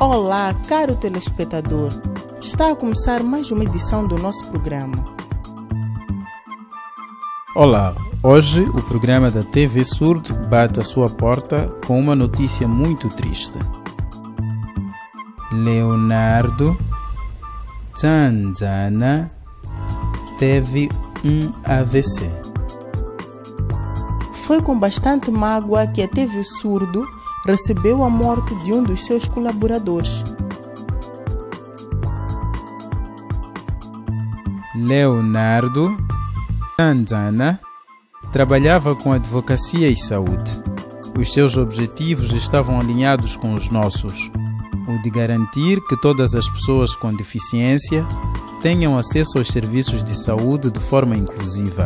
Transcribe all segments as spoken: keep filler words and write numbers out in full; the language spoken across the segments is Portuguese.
Olá, caro telespectador. Está a começar mais uma edição do nosso programa. Olá, hoje o programa da T V Surdo bate à sua porta com uma notícia muito triste. Leonardo Tanzana teve um A V C. Foi com bastante mágoa que a T V Surdo recebeu a morte de um dos seus colaboradores. Leonardo Tanzana trabalhava com advocacia e saúde. Os seus objetivos estavam alinhados com os nossos, o de garantir que todas as pessoas com deficiência tenham acesso aos serviços de saúde de forma inclusiva.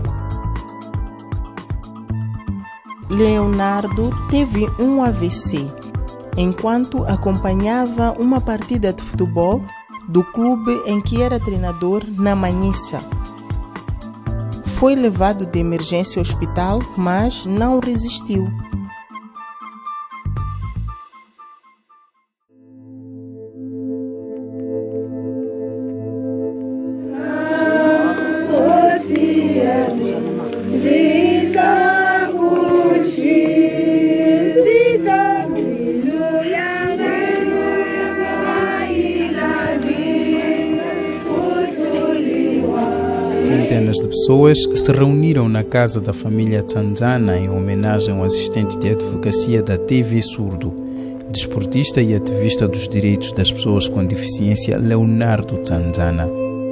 Leonardo teve um A V C enquanto acompanhava uma partida de futebol do clube em que era treinador na Manhissa. Foi levado de emergência ao hospital, mas não resistiu. Centenas de pessoas se reuniram na casa da família Tanzana em homenagem ao assistente de advocacia da T V Surdo, desportista e ativista dos direitos das pessoas com deficiência Leonardo Tanzana.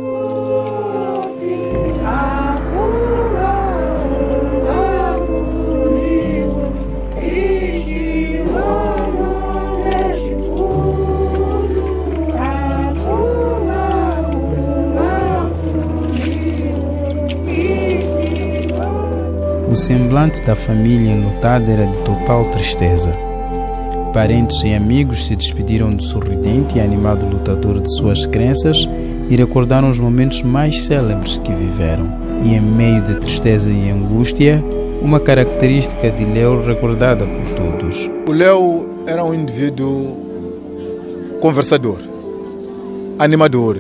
O semblante da família enlutada era de total tristeza. Parentes e amigos se despediram do sorridente e animado lutador de suas crenças e recordaram os momentos mais célebres que viveram. E em meio de tristeza e angústia, uma característica de Leo recordada por todos. O Leo era um indivíduo conversador, animador,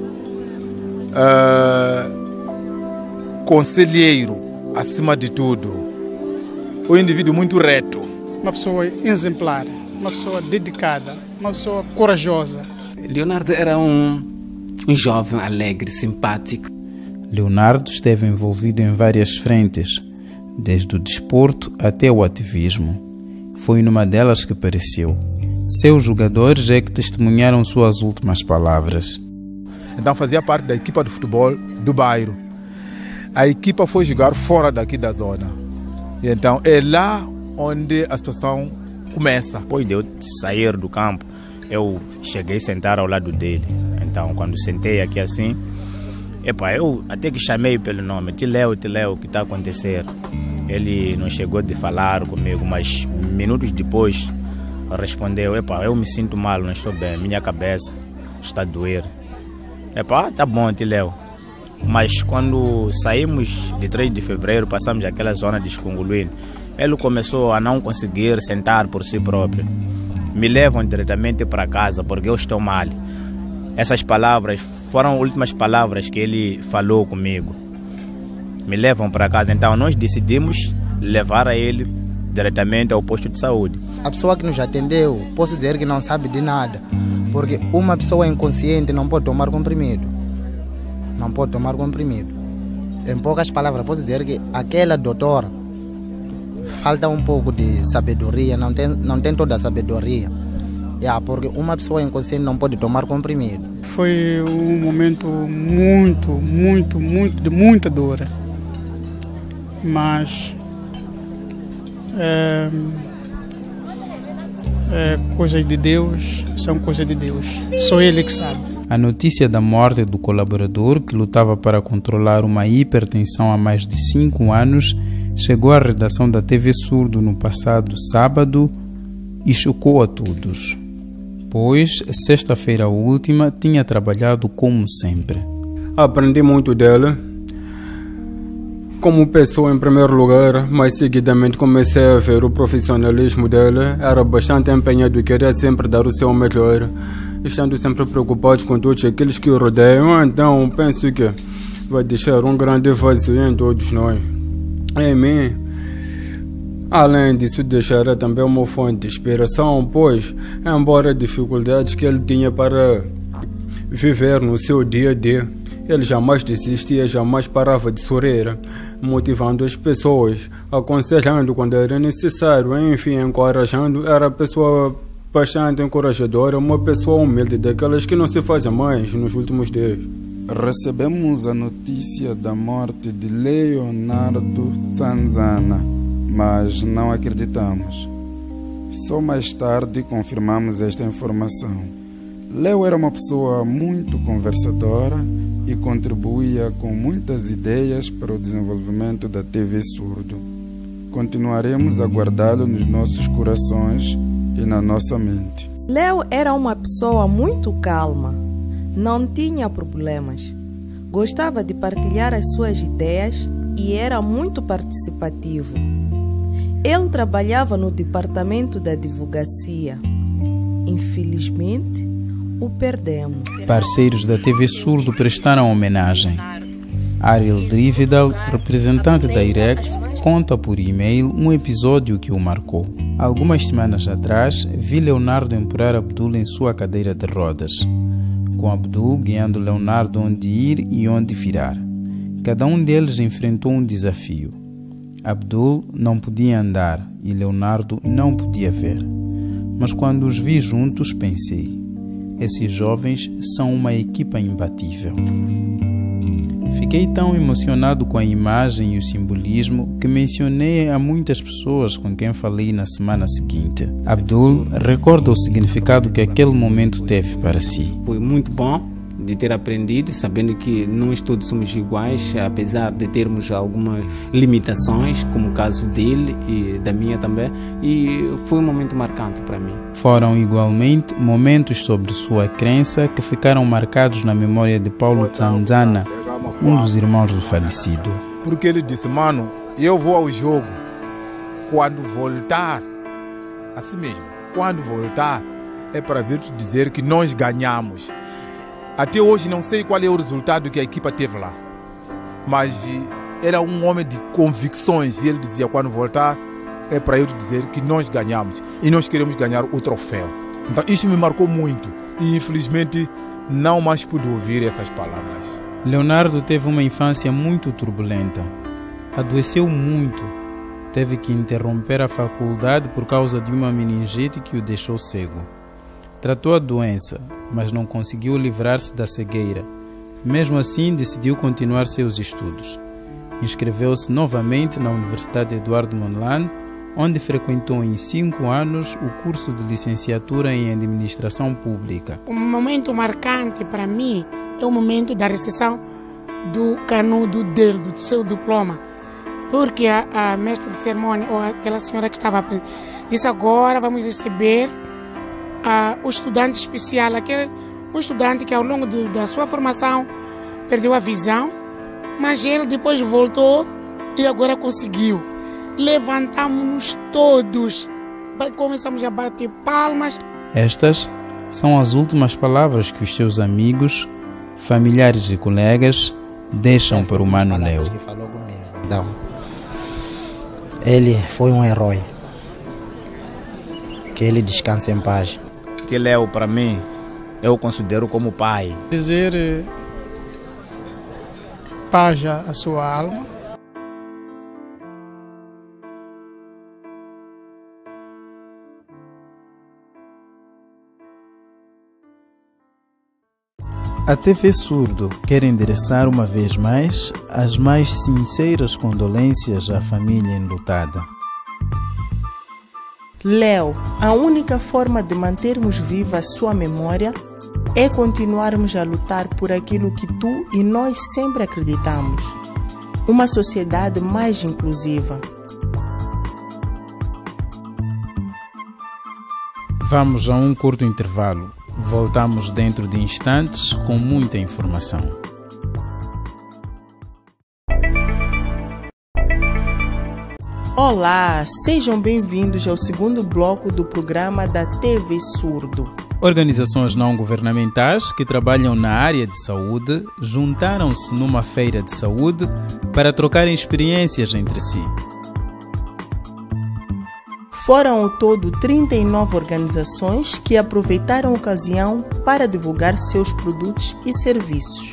uh, conselheiro, acima de tudo, um indivíduo muito reto. Uma pessoa exemplar, uma pessoa dedicada, uma pessoa corajosa. Leonardo era um, um jovem alegre, simpático. Leonardo esteve envolvido em várias frentes, desde o desporto até o ativismo. Foi numa delas que apareceu. Seus jogadores é que testemunharam suas últimas palavras. Então fazia parte da equipa de futebol do bairro. A equipa foi jogar fora daqui da zona. E então é lá onde a situação começa. Depois de eu sair do campo, eu cheguei a sentar ao lado dele. Então, quando sentei aqui assim, epa, eu até que chamei pelo nome, Tileu, Tileu, o que está acontecendo? Ele não chegou de falar comigo, mas minutos depois respondeu, epa, eu me sinto mal, não estou bem, minha cabeça está a doer. Epa, tá bom, Tileu. Mas quando saímos de três de fevereiro, passamos aquela zona de Escongoluíno, ele começou a não conseguir sentar por si próprio. Me levam diretamente para casa porque eu estou mal. Essas palavras foram as últimas palavras que ele falou comigo. Me levam para casa, então nós decidimos levar a ele diretamente ao posto de saúde. A pessoa que nos atendeu, posso dizer que não sabe de nada, porque uma pessoa inconsciente não pode tomar comprimido. Não pode tomar comprimido. Em poucas palavras, posso dizer que aquela doutora falta um pouco de sabedoria, não tem, não tem toda a sabedoria. Yeah, porque uma pessoa inconsciente não pode tomar comprimido. Foi um momento muito, muito, muito, de muita dor. Mas é, é, coisas de Deus são coisas de Deus. Só Ele que sabe. A notícia da morte do colaborador, que lutava para controlar uma hipertensão há mais de cinco anos, chegou à redação da T V Surdo no passado sábado e chocou a todos. Pois, sexta-feira última, tinha trabalhado como sempre. Aprendi muito dele. como pessoa em primeiro lugar, mas seguidamente comecei a ver o profissionalismo dele. Era bastante empenhado e queria sempre dar o seu melhor, estando sempre preocupado com todos aqueles que o rodeiam. Então penso que vai deixar um grande vazio em todos nós. Em mim, além disso, deixará também uma fonte de inspiração, pois, embora dificuldades que ele tinha para viver no seu dia a dia, ele jamais desistia, jamais parava de sorrir, motivando as pessoas, aconselhando quando era necessário, enfim, encorajando. Era pessoa bastante encorajadora, uma pessoa humilde, daquelas que não se fazem mais nos últimos dias. Recebemos a notícia da morte de Leonardo Zanzana, mas não acreditamos. Só mais tarde confirmamos esta informação. Leo era uma pessoa muito conversadora e contribuía com muitas ideias para o desenvolvimento da T V Surdo. Continuaremos a guardá-lo nos nossos corações e na nossa mente. Leo era uma pessoa muito calma, não tinha problemas, gostava de partilhar as suas ideias e era muito participativo. Ele trabalhava no departamento da advocacia. Infelizmente, o perdemos. Parceiros da T V Surdo prestaram homenagem. Ariel Drividal, representante da IREX, conta por e-mail um episódio que o marcou. Algumas semanas atrás, vi Leonardo empurrar Abdul em sua cadeira de rodas, com Abdul guiando Leonardo onde ir e onde virar. Cada um deles enfrentou um desafio. Abdul não podia andar e Leonardo não podia ver. Mas quando os vi juntos, pensei: esses jovens são uma equipa imbatível. Fiquei tão emocionado com a imagem e o simbolismo que mencionei a muitas pessoas com quem falei na semana seguinte. Abdul recorda o significado que aquele momento teve para si. Foi muito bom de ter aprendido, sabendo que nós todos somos iguais, apesar de termos algumas limitações, como o caso dele e da minha também, e foi um momento marcante para mim. Foram igualmente momentos sobre sua crença que ficaram marcados na memória de Paulo Zanzana, um dos irmãos do falecido. Porque ele disse: mano, eu vou ao jogo quando voltar, assim mesmo, quando voltar é para vir te dizer que nós ganhamos. Até hoje não sei qual é o resultado que a equipa teve lá, mas era um homem de convicções e ele dizia: quando voltar é para eu te dizer que nós ganhamos e nós queremos ganhar o troféu. Então isso me marcou muito e infelizmente não mais pude ouvir essas palavras. Leonardo teve uma infância muito turbulenta, adoeceu muito, teve que interromper a faculdade por causa de uma meningite que o deixou cego. Tratou a doença, mas não conseguiu livrar-se da cegueira. Mesmo assim, decidiu continuar seus estudos. Inscreveu-se novamente na Universidade Eduardo Mondlane, onde frequentou em cinco anos o curso de licenciatura em Administração Pública. Um momento marcante para mim é o momento da recepção do canudo dele, do seu diploma. Porque a, a mestra de cerimônia, ou aquela senhora que estava disse: agora vamos receber Uh, o estudante especial, aquele, um estudante que ao longo de, da sua formação perdeu a visão, mas ele depois voltou e agora conseguiu. Levantamos-nos todos, começamos a bater palmas. Estas são as últimas palavras que os seus amigos, familiares e colegas deixam para o Mano Leo. Então, ele foi um herói. Que ele descanse em paz. Leo, para mim, eu o considero como pai. Dizer eh, paz à sua alma. A T V Surdo quer endereçar uma vez mais as mais sinceras condolências à família enlutada. Leo, a única forma de mantermos viva a sua memória é continuarmos a lutar por aquilo que tu e nós sempre acreditamos: uma sociedade mais inclusiva. Vamos a um curto intervalo. Voltamos dentro de instantes com muita informação. Olá, sejam bem-vindos ao segundo bloco do programa da T V Surdo. Organizações não governamentais que trabalham na área de saúde juntaram-se numa feira de saúde para trocarem experiências entre si. Foram ao todo trinta e nove organizações que aproveitaram a ocasião para divulgar seus produtos e serviços.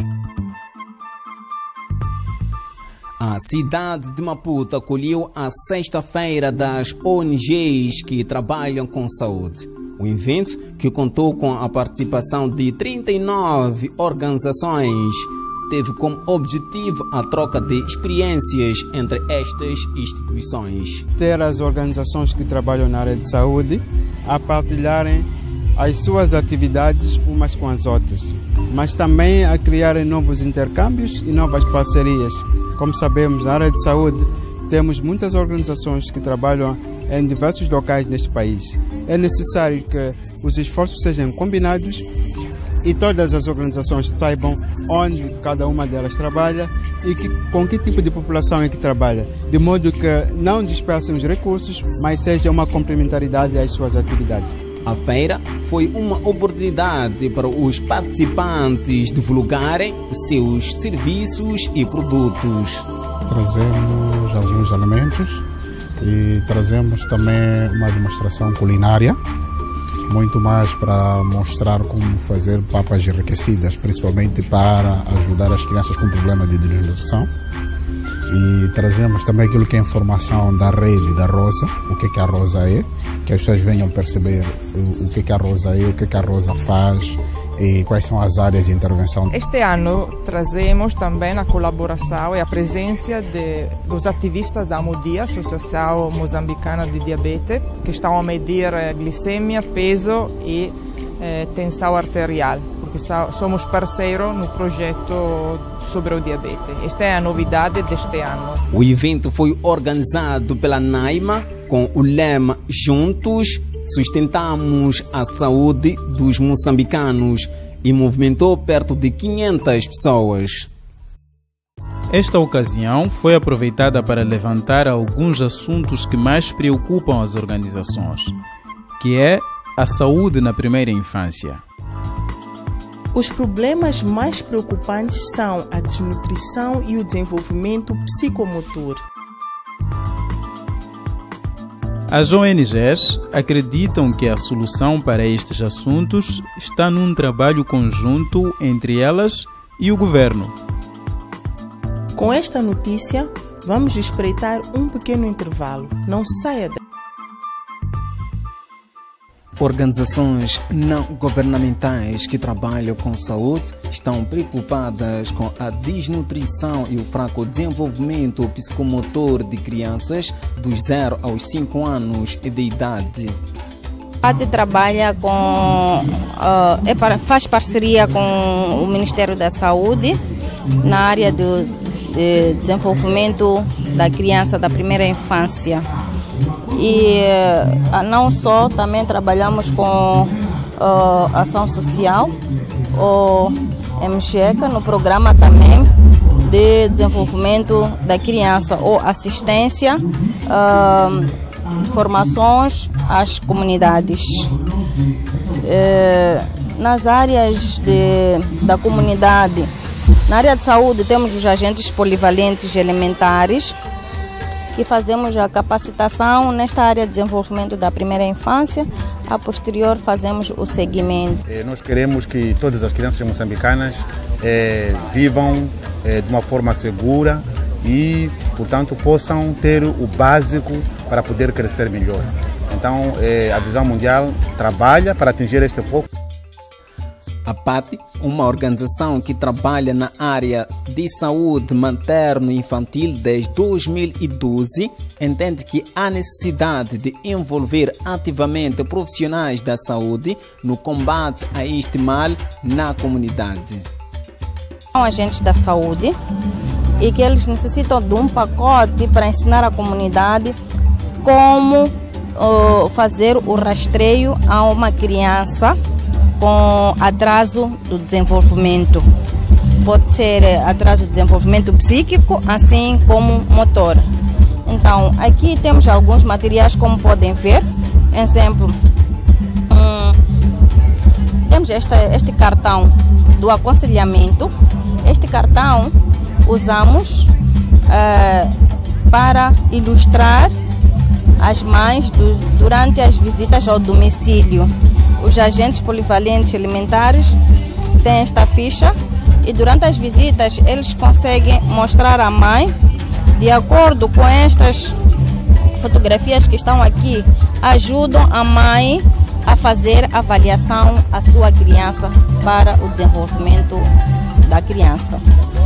A cidade de Maputo acolheu a sexta-feira das O N Gs que trabalham com saúde. O evento, que contou com a participação de trinta e nove organizações, teve como objetivo a troca de experiências entre estas instituições. Ter as organizações que trabalham na área de saúde a partilharem as suas atividades umas com as outras, mas também a criarem novos intercâmbios e novas parcerias. Como sabemos, na área de saúde temos muitas organizações que trabalham em diversos locais neste país. É necessário que os esforços sejam combinados e todas as organizações saibam onde cada uma delas trabalha e que, com que tipo de população é que trabalha, de modo que não dispersem os recursos, mas seja uma complementaridade às suas atividades. A feira foi uma oportunidade para os participantes divulgarem os seus serviços e produtos. Trazemos alguns alimentos e trazemos também uma demonstração culinária, muito mais para mostrar como fazer papas enriquecidas, principalmente para ajudar as crianças com problema de desnutrição. E trazemos também aquilo que é informação da rede da Rosa, o que, que a Rosa é, que as pessoas venham perceber o que, que a Rosa é, o que, que a Rosa faz e quais são as áreas de intervenção. Este ano trazemos também a colaboração e a presença de, dos ativistas da AMODIA, Associação Moçambicana de Diabetes, que estão a medir glicemia, peso e eh, tensão arterial, porque somos parceiros no projeto sobre o diabetes. Esta é a novidade deste ano. O evento foi organizado pela NAIMA com o lema Juntos Sustentamos a Saúde dos Moçambicanos e movimentou perto de quinhentas pessoas. Esta ocasião foi aproveitada para levantar alguns assuntos que mais preocupam as organizações, que é a saúde na primeira infância. Os problemas mais preocupantes são a desnutrição e o desenvolvimento psicomotor. As O N Gs acreditam que a solução para estes assuntos está num trabalho conjunto entre elas e o governo. Com esta notícia, vamos espreitar um pequeno intervalo. Não saia daí. Organizações não governamentais que trabalham com saúde estão preocupadas com a desnutrição e o fraco desenvolvimento psicomotor de crianças dos zero aos cinco anos de idade. A AD trabalha com, uh, é para, faz parceria com o Ministério da Saúde na área do de desenvolvimento da criança da primeira infância. E uh, não só, também trabalhamos com uh, ação social, o M G E C A, no programa também de desenvolvimento da criança ou assistência, uh, formações às comunidades. Uh, nas áreas de, da comunidade, na área de saúde temos os agentes polivalentes elementares, e fazemos a capacitação nesta área de desenvolvimento da primeira infância. A posterior fazemos o seguimento. Nós queremos que todas as crianças moçambicanas eh, vivam eh, de uma forma segura e, portanto, possam ter o básico para poder crescer melhor. Então, eh, a Visão Mundial trabalha para atingir este foco. A P A T, uma organização que trabalha na área de saúde materno-infantil desde dois mil e doze, entende que há necessidade de envolver ativamente profissionais da saúde no combate a este mal na comunidade. São agentes da saúde e que eles necessitam de um pacote para ensinar a comunidade como uh, fazer o rastreio a uma criança com atraso do desenvolvimento. Pode ser atraso do desenvolvimento psíquico, assim como motor. Então, aqui temos alguns materiais, como podem ver. Exemplo, hum, temos este, este cartão do aconselhamento. Este cartão usamos uh, para ilustrar as mães do, durante as visitas ao domicílio. Os agentes polivalentes alimentares têm esta ficha e durante as visitas eles conseguem mostrar à mãe, de acordo com estas fotografias que estão aqui, ajudam a mãe a fazer avaliação à sua criança para o desenvolvimento da criança.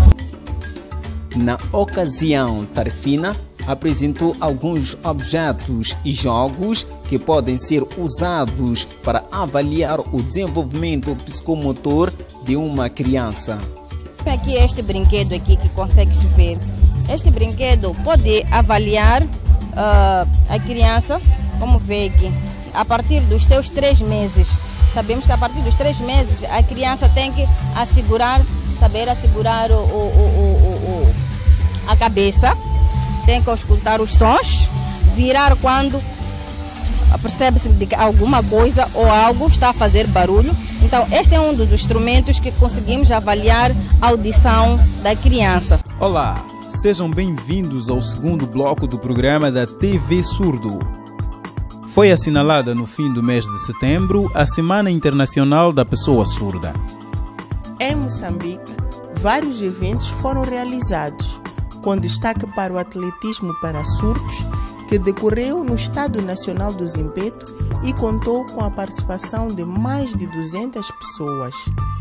Na ocasião, Tarfina apresentou alguns objetos e jogos que podem ser usados para avaliar o desenvolvimento psicomotor de uma criança. Aqui este brinquedo aqui que consegues ver. Este brinquedo pode avaliar uh, a criança, como vê aqui, a partir dos seus três meses. Sabemos que a partir dos três meses a criança tem que assegurar, saber assegurar o, o, o, o, o, a cabeça, tem que escutar os sons, virar quando percebe-se que alguma coisa ou algo está a fazer barulho. Então este é um dos instrumentos que conseguimos avaliar a audição da criança. Olá, sejam bem-vindos ao segundo bloco do programa da T V Surdo. Foi assinalada no fim do mês de setembro a Semana Internacional da Pessoa Surda. Em Moçambique, vários eventos foram realizados, com destaque para o atletismo para surdos, que decorreu no Estádio Nacional do Zimpeto e contou com a participação de mais de duzentas pessoas.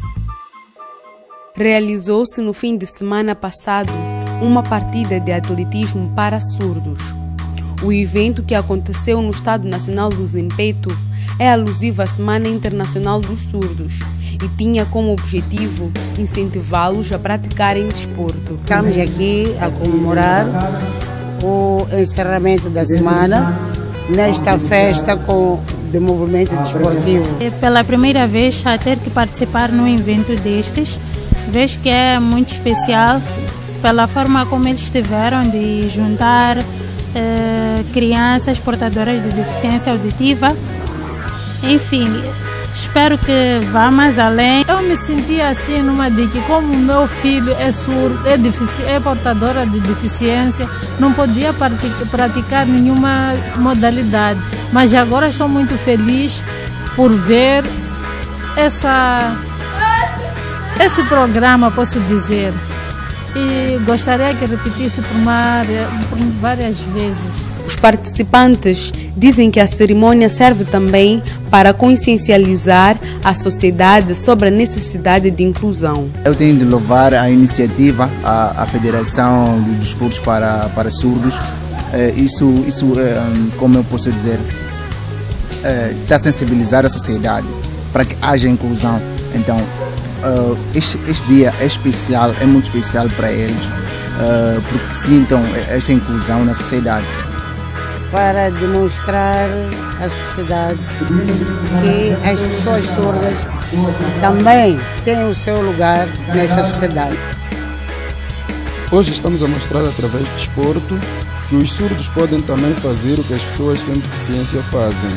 Realizou-se no fim de semana passado uma partida de atletismo para surdos. O evento, que aconteceu no Estádio Nacional do Zimpeto, é alusivo à Semana Internacional dos Surdos e tinha como objetivo incentivá-los a praticarem desporto. Estamos aqui a comemorar o encerramento da semana nesta festa com, de movimento desportivo. É pela primeira vez a ter que participar num evento destes, vejo que é muito especial pela forma como eles tiveram de juntar eh, crianças portadoras de deficiência auditiva. Enfim, espero que vá mais além. Eu me senti assim numa de que, como meu filho é surdo, é, defici é portadora de deficiência, não podia praticar nenhuma modalidade. Mas agora estou muito feliz por ver essa, esse programa, posso dizer. E gostaria que repetisse por, uma, por várias vezes. Os participantes dizem que a cerimônia serve também para consciencializar a sociedade sobre a necessidade de inclusão. Eu tenho de louvar a iniciativa, a, a Federação de Desportos para, para Surdos. É, isso, isso é, como eu posso dizer, é, está a sensibilizar a sociedade para que haja inclusão. Então, uh, este, este dia é especial, é muito especial para eles, uh, porque sintam esta inclusão na sociedade. Para demonstrar à sociedade que as pessoas surdas também têm o seu lugar nesta sociedade. Hoje estamos a mostrar através do desporto que os surdos podem também fazer o que as pessoas sem deficiência fazem.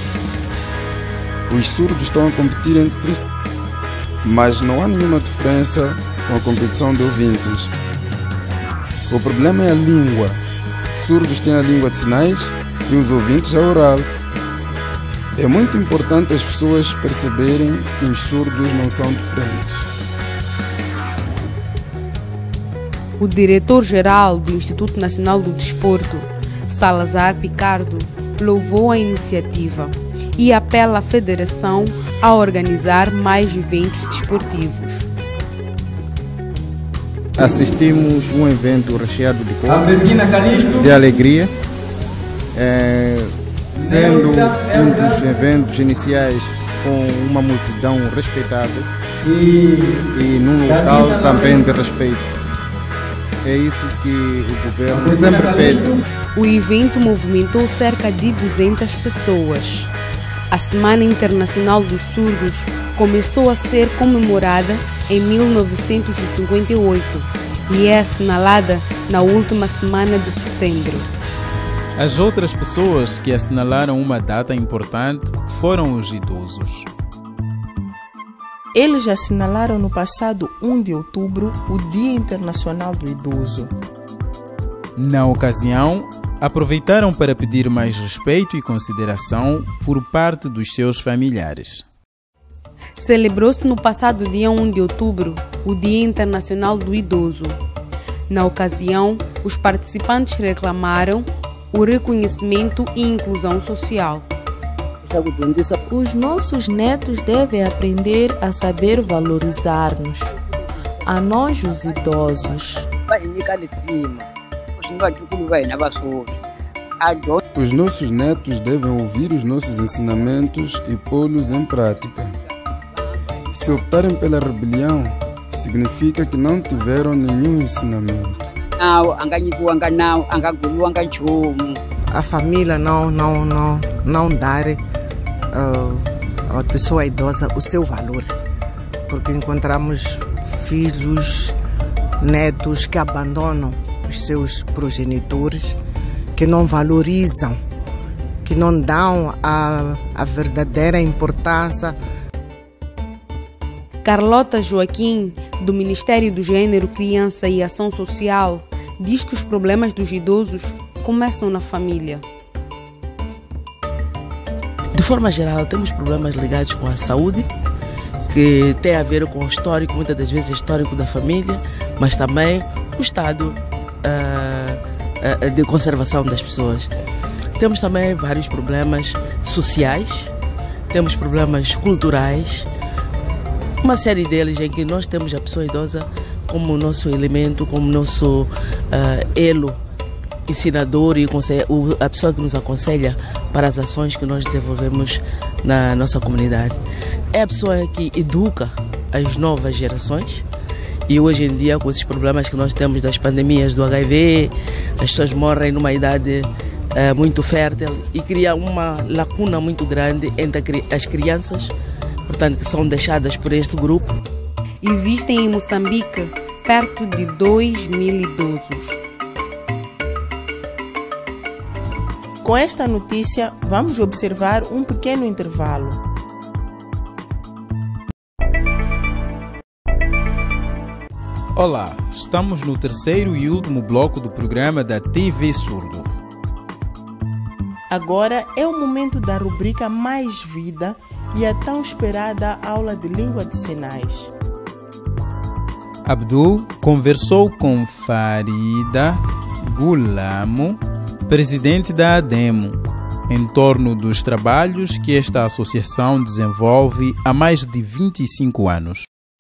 Os surdos estão a competir entre si, mas não há nenhuma diferença com a competição de ouvintes. O problema é a língua. Surdos têm a língua de sinais e os ouvintes a oral. É muito importante as pessoas perceberem que os surdos não são diferentes. O diretor-geral do Instituto Nacional do Desporto, Salazar Picardo, louvou a iniciativa e apela à Federação a organizar mais eventos desportivos. Assistimos um evento recheado de cor, de alegria, é, sendo um dos eventos iniciais com uma multidão respeitável e, e num local também de respeito. É isso que o governo sempre pede. O evento movimentou cerca de duzentas pessoas. A Semana Internacional dos Surdos começou a ser comemorada em mil novecentos e cinquenta e oito e é assinalada na última semana de setembro. As outras pessoas que assinalaram uma data importante foram os idosos. Eles assinalaram no passado primeiro de outubro o Dia Internacional do Idoso. Na ocasião, aproveitaram para pedir mais respeito e consideração por parte dos seus familiares. Celebrou-se no passado dia primeiro de outubro o Dia Internacional do Idoso. Na ocasião, os participantes reclamaram o reconhecimento e inclusão social. Os nossos netos devem aprender a saber valorizar-nos, a nós os idosos. Os nossos netos devem ouvir os nossos ensinamentos e pô-los em prática. Se optarem pela rebelião, significa que não tiveram nenhum ensinamento. A família não, não, não, não dar uh, à pessoa idosa o seu valor, porque encontramos filhos, netos que abandonam os seus progenitores, que não valorizam, que não dão a, a verdadeira importância. Carlota Joaquim, do Ministério do Gênero, Criança e Ação Social, diz que os problemas dos idosos começam na família. De forma geral, temos problemas ligados com a saúde, que tem a ver com o histórico, muitas das vezes histórico da família, mas também o estado uh, uh, de conservação das pessoas. Temos também vários problemas sociais, temos problemas culturais, uma série deles em que nós temos a pessoa idosa como nosso elemento, como nosso uh, elo ensinador e a pessoa que nos aconselha para as ações que nós desenvolvemos na nossa comunidade. É a pessoa que educa as novas gerações e hoje em dia, com esses problemas que nós temos das pandemias do H I V, as pessoas morrem numa idade uh, muito fértil e cria uma lacuna muito grande entre as crianças, portanto, que são deixadas por este grupo. Existem em Moçambique perto de dois mil idosos. Com esta notícia, vamos observar um pequeno intervalo. Olá, estamos no terceiro e último bloco do programa da T V Surdo. Agora é o momento da rubrica Mais Vida e a tão esperada aula de língua de sinais. Abdul conversou com Farida Gulamo, presidente da ADEMO, em torno dos trabalhos que esta associação desenvolve há mais de vinte e cinco anos.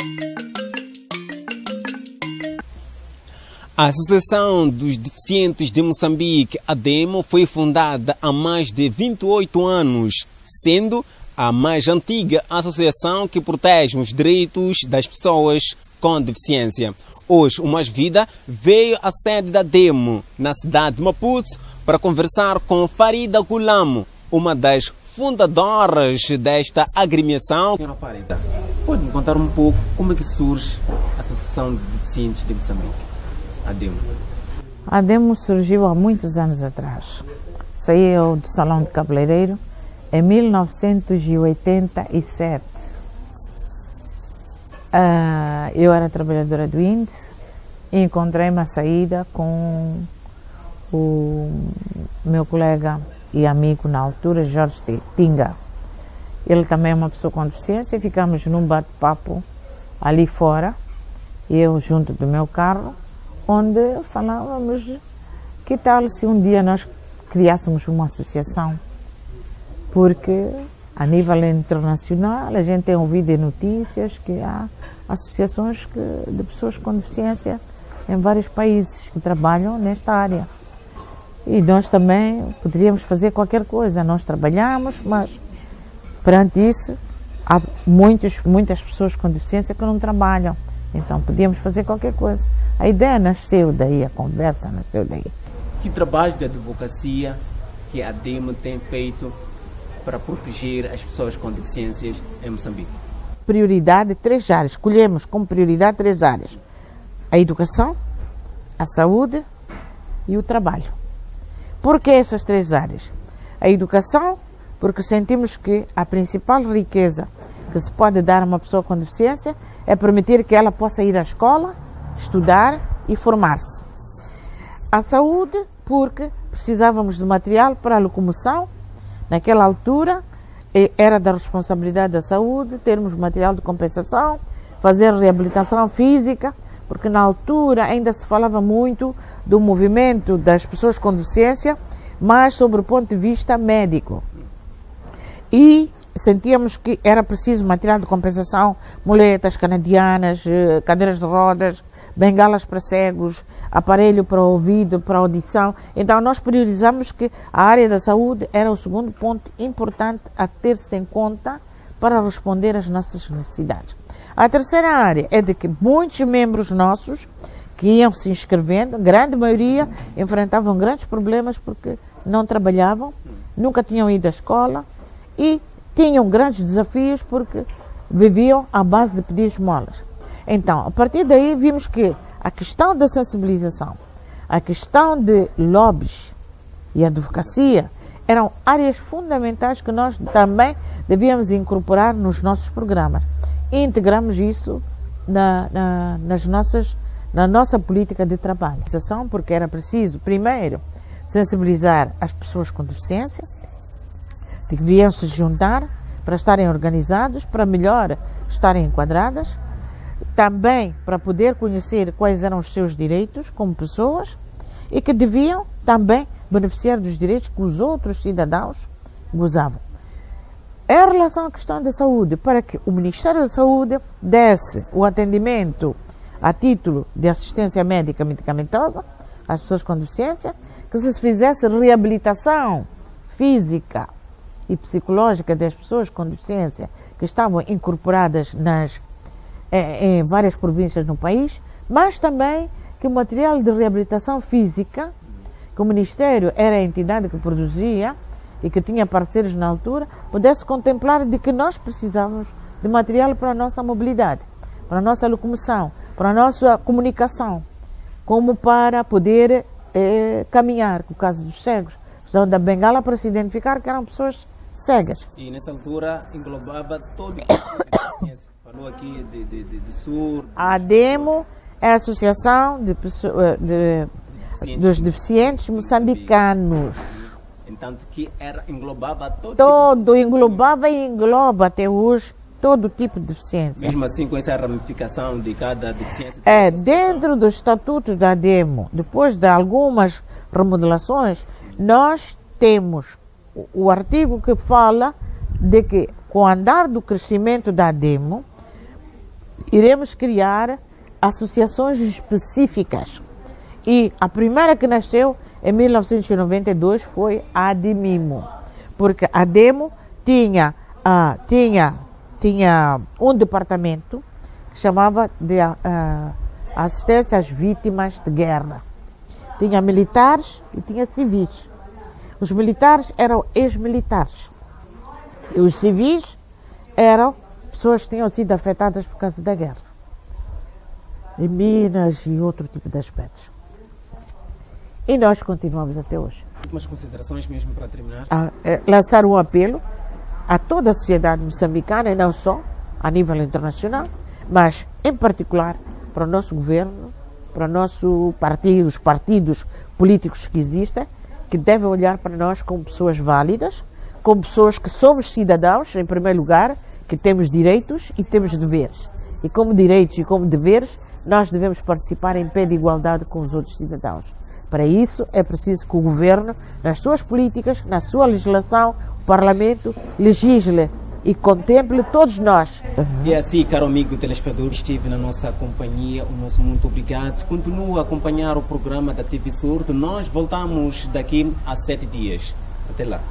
A Associação dos Deficientes de Moçambique, ADEMO, foi fundada há mais de vinte e oito anos, sendo a mais antiga associação que protege os direitos das pessoas com deficiência. Hoje, o Mais Vida veio à sede da ADEMO, na cidade de Maputo, para conversar com Farida Gulamo, uma das fundadoras desta agremiação. Senhora Farida, pode me contar um pouco como é que surge a Associação de Deficientes de Moçambique, ADEMO? A ADEMO surgiu há muitos anos atrás. Saiu do Salão de Cabeleireiro em mil novecentos e oitenta e sete. Uh, eu era trabalhadora do índice e encontrei uma saída com o meu colega e amigo na altura, Jorge Tinga. Ele também é uma pessoa com deficiência e ficamos num bate-papo ali fora, eu junto do meu carro, onde falávamos que tal se um dia nós criássemos uma associação, porque a nível internacional a gente tem ouvido notícias que há associações que, de pessoas com deficiência em vários países que trabalham nesta área. E nós também poderíamos fazer qualquer coisa. Nós trabalhamos, mas perante isso há muitos, muitas pessoas com deficiência que não trabalham. Então podíamos fazer qualquer coisa. A ideia nasceu daí, a conversa nasceu daí. Que trabalho de advocacia que a ADEMO tem feito para proteger as pessoas com deficiências em Moçambique? Prioridade, três áreas. Escolhemos como prioridade três áreas: a educação, a saúde e o trabalho. Por que essas três áreas? A educação, porque sentimos que a principal riqueza que se pode dar a uma pessoa com deficiência é permitir que ela possa ir à escola, estudar e formar-se. A saúde, porque precisávamos de material para a locomoção. Naquela altura, era da responsabilidade da saúde termos material de compensação, fazer reabilitação física, porque na altura ainda se falava muito do movimento das pessoas com deficiência, mas sobre o ponto de vista médico. E sentíamos que era preciso material de compensação, muletas canadianas, cadeiras de rodas, bengalas para cegos, aparelho para ouvido, para audição. Então nós priorizamos que a área da saúde era o segundo ponto importante a ter-se em conta para responder às nossas necessidades. A terceira área é de que muitos membros nossos que iam se inscrevendo, grande maioria, enfrentavam grandes problemas porque não trabalhavam, nunca tinham ido à escola e tinham grandes desafios porque viviam à base de pedir esmolas. Então, a partir daí, vimos que a questão da sensibilização, a questão de lobbies e advocacia eram áreas fundamentais que nós também devíamos incorporar nos nossos programas. E integramos isso na, na, nas nossas, na nossa política de trabalho. Porque era preciso, primeiro, sensibilizar as pessoas com deficiência, que deviam se juntar para estarem organizados, para melhor estarem enquadradas, também para poder conhecer quais eram os seus direitos como pessoas e que deviam também beneficiar dos direitos que os outros cidadãos gozavam. Em relação à questão da saúde, para que o Ministério da Saúde desse o atendimento a título de assistência médica medicamentosa às pessoas com deficiência, que se fizesse reabilitação física e psicológica das pessoas com deficiência que estavam incorporadas nas, em, em várias províncias no país, mas também que o material de reabilitação física, que o Ministério era a entidade que produzia e que tinha parceiros na altura, pudesse contemplar de que nós precisávamos de material para a nossa mobilidade, para a nossa locomoção, para a nossa comunicação, como para poder eh, caminhar, no caso dos cegos, precisavam da bengala para se identificar que eram pessoas cegas. E nessa altura englobava todo tipo de deficiência. Falou aqui de, de, de, de surdo. A ADEMO é a Associação de, de, de, deficientes. dos Deficientes Moçambicanos. Entanto que era, englobava todo Todo, tipo de... englobava e engloba até hoje todo tipo de deficiência. Mesmo assim, com essa ramificação de cada deficiência? É, dentro do estatuto da ADEMO, depois de algumas remodelações, nós temos o, o artigo que fala de que, com o andar do crescimento da ADEMO, iremos criar associações específicas. E a primeira que nasceu em mil novecentos e noventa e dois foi a ADEMIMO, porque a ADEMO tinha, uh, tinha, tinha um departamento que chamava de uh, assistência às vítimas de guerra. Tinha militares e tinha civis. Os militares eram ex-militares e os civis eram pessoas que tinham sido afetadas por causa da guerra, em Minas e outro tipo de aspectos. E nós continuamos até hoje. Últimas considerações mesmo para terminar? A, é, lançar um apelo a toda a sociedade moçambicana, e não só, a nível internacional, mas em particular para o nosso governo, para o nosso partido, os partidos políticos que existem, que devem olhar para nós como pessoas válidas, como pessoas que somos cidadãos, em primeiro lugar, que temos direitos e temos deveres. E como direitos e como deveres, nós devemos participar em pé de igualdade com os outros cidadãos. Para isso, é preciso que o governo, nas suas políticas, na sua legislação, o Parlamento, legisle e contemple todos nós. E assim, caro amigo telespectador, esteve na nossa companhia, o nosso muito obrigado. Continua a acompanhar o programa da T V Surdo. Nós voltamos daqui a sete dias. Até lá.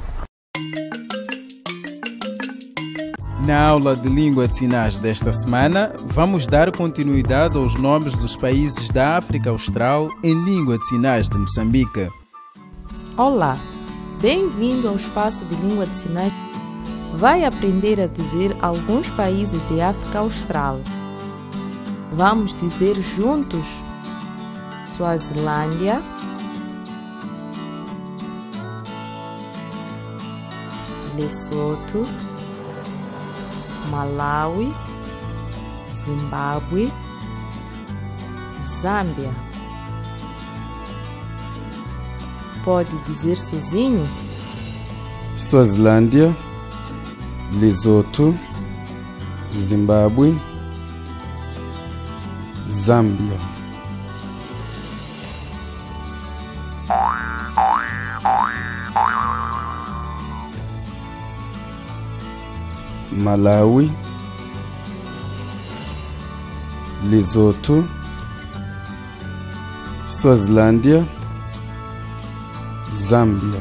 Na aula de língua de sinais desta semana, vamos dar continuidade aos nomes dos países da África Austral em língua de sinais de Moçambique. Olá, bem-vindo ao espaço de língua de sinais. Vai aprender a dizer alguns países de África Austral. Vamos dizer juntos: Suazilândia, Lesoto, Malawi, Zimbábue, Zâmbia. Pode dizer sozinho? Suazilândia, Lesoto, Zimbábue, Zâmbia. Malawi, Lesoto, Suazilândia, Zâmbia,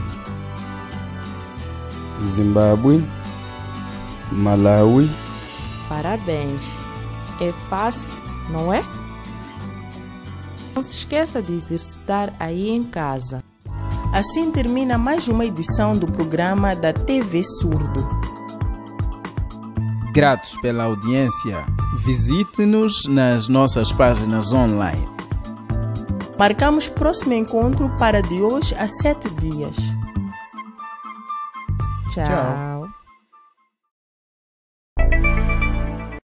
Zimbábue, Malawi. Parabéns! É fácil, não é? Não se esqueça de exercitar aí em casa. Assim termina mais uma edição do programa da T V Surdo. Gratos pela audiência. Visite-nos nas nossas páginas online. Marcamos próximo encontro para de hoje a sete dias. Tchau. Tchau.